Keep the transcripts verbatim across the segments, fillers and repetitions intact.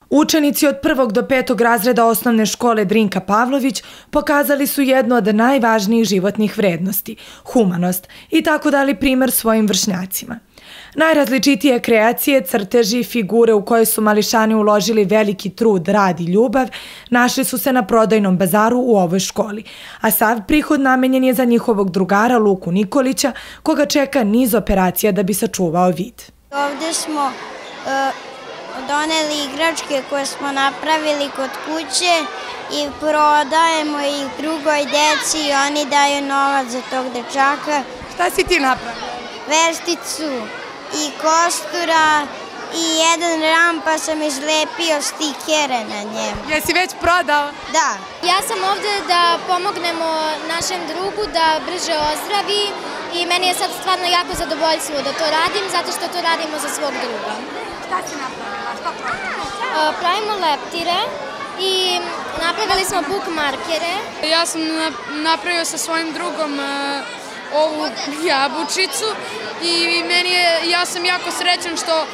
Učenici od prvog do petog razreda osnovne škole Drinka Pavlović pokazali su jednu od najvažnijih životnih vrednosti, humanost, i tako dali primer svojim vršnjacima. Najrazličitije kreacije, crteži, figure u koje su mališani uložili veliki trud, rad i ljubav našli su se na prodajnom bazaru u ovoj školi, a sav prihod namenjen je za njihovog drugara Luku Nikolića, koga čeka niz operacija da bi sačuvao vid. Ovde smo uh, doneli igračke koje smo napravili kod kuće i prodajemo ih drugoj deci i oni daju novac za tog dečaka. Šta si ti napravila? Vešticu i kostura i jedan ram, pa sam izlepio stikere na njemu. Jesi već prodao? Da. Ja sam ovde da pomognemo našem drugu da brže ozdravi i meni je sad stvarno jako zadovoljstvo da to radim, zato što to radimo za svog druga. Šta si napravila? Šta pravimo? Pravimo leptire i napravili smo bookmarkere. Ja sam napravio sa svojim drugom ovu jabučicu i meni je, ja sam jako srećan što e,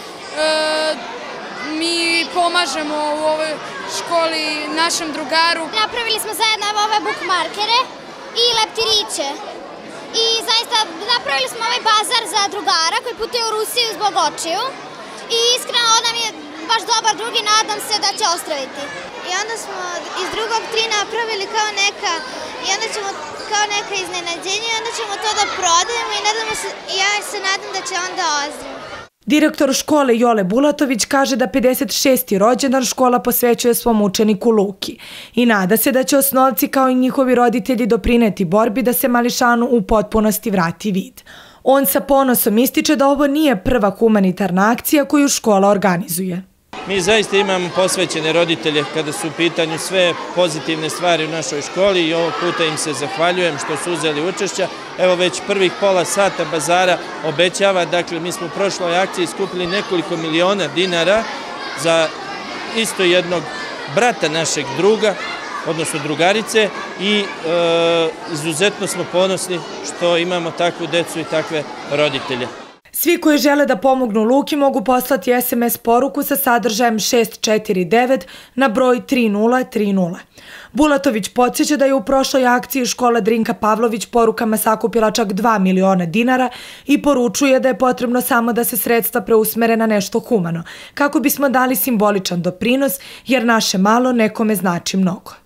mi pomažemo u ovoj školi našem drugaru. Napravili smo zajedno ove bookmarkere i leptiriće i zaista napravili smo ovaj bazar za drugara koji putuje u Rusiju zbog očiju i iskreno on nam je baš dobar drug i nadam se da će ozdraviti. I onda smo iz drugog tri napravili kao neka, i onda ćemo kao neka iznenađenja i onda ćemo to da prodajemo i nadamo se, ja se nadam da će onda ozdraviti. Direktor škole Jole Bulatović kaže da pedeset šesti rođendan škola posvećuje svom učeniku Luki i nada se da će osnovci kao i njihovi roditelji doprineti borbi da se mališanu u potpunosti vrati vid. On sa ponosom ističe da ovo nije prva humanitarna akcija koju škola organizuje. Mi zaista imamo posvećene roditelje kada su u pitanju sve pozitivne stvari u našoj školi i ovog puta im se zahvaljujem što su uzeli učešća. Evo već prvih pola sata bazara obećava, dakle mi smo u prošloj akciji skupili nekoliko miliona dinara za isto jednog brata našeg druga, odnosno drugarice i e, izuzetno smo ponosni što imamo takvu decu i takve roditelje. Svi koji žele da pomognu Luki mogu poslati es em es poruku sa sadržajem šest četiri devet na broj tri nula tri nula. Bulatović podsjeća da je u prošloj akciji škola Drinka Pavlović porukama sakupila čak dva miliona dinara i poručuje da je potrebno samo da se sredstva preusmere na nešto humano, kako bismo dali simboličan doprinos, jer naše malo nekome znači mnogo.